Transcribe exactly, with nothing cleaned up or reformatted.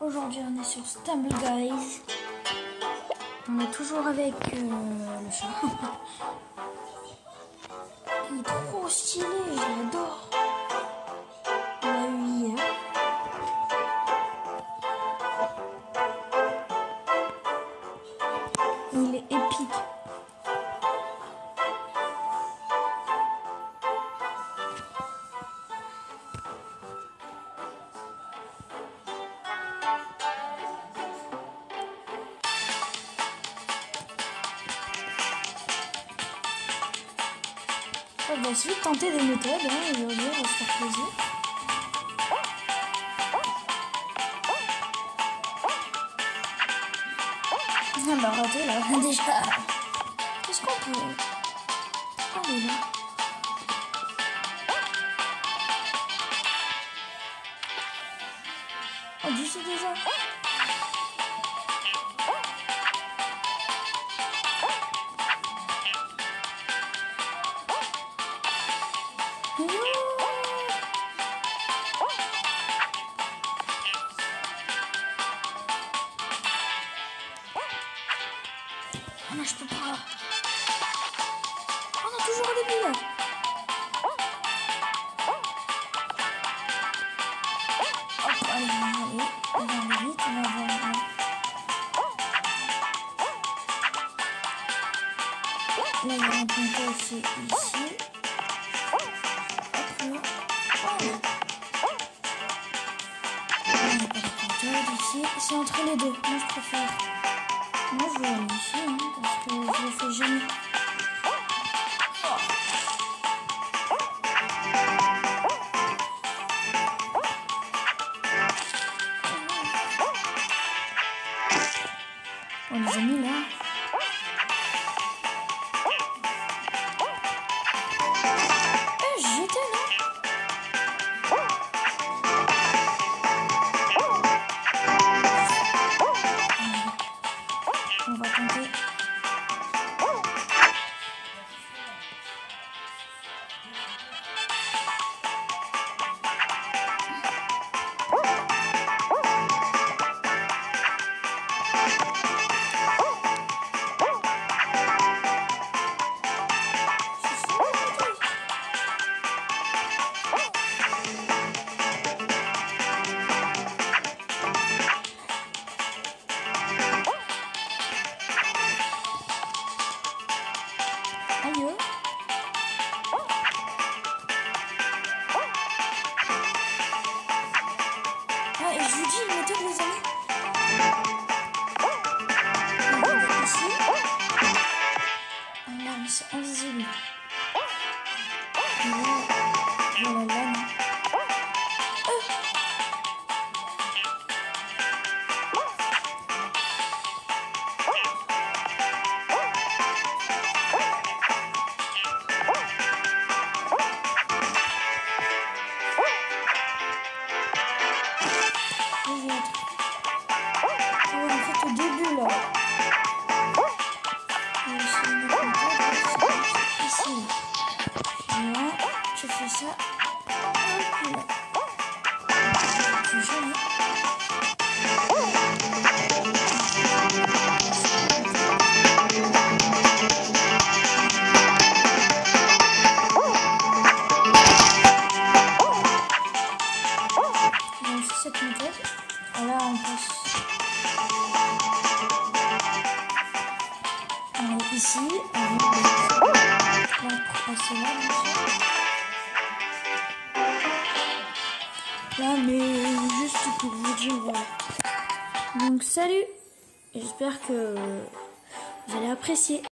Aujourd'hui on est sur Stumble Guys. On est toujours avec euh, le chat. Il est trop stylé, je l'adore. On l'a eu hier. Il est épique. On va essayer de tenter des méthodes, hein, aujourd'hui, on va se faire plaisir. Ah bah raté là, déjà. Est-ce qu'on peut aller là? Oh, tu sais déjà. Ah non, je peux pas. Oh non, toujours au début là. Hop, allez, on va aller. On va aller vite, on va voir. Là, il y a un point aussi ici. Hop, là. Oh. Là, il n'y a pas de compteur ici. C'est entre les deux. Moi, je préfère. Moi, je vais aller ici, hein, parce que je le fais jamais. On les a mis là. Eh, j'y étais là. On va tenter. Aïe. Ah, et je vous dis une méthode, les amis. Regardez ici. Ah là, mais c'est invisible. Et là, voilà là, non. Je fais ça. Hop là. C'est joli. On fait cette méthode. Là, on passe. On est ici. On va passer là, bien sûr. Là, mais juste pour vous dire, voilà. Donc, salut. J'espère que vous allez apprécier.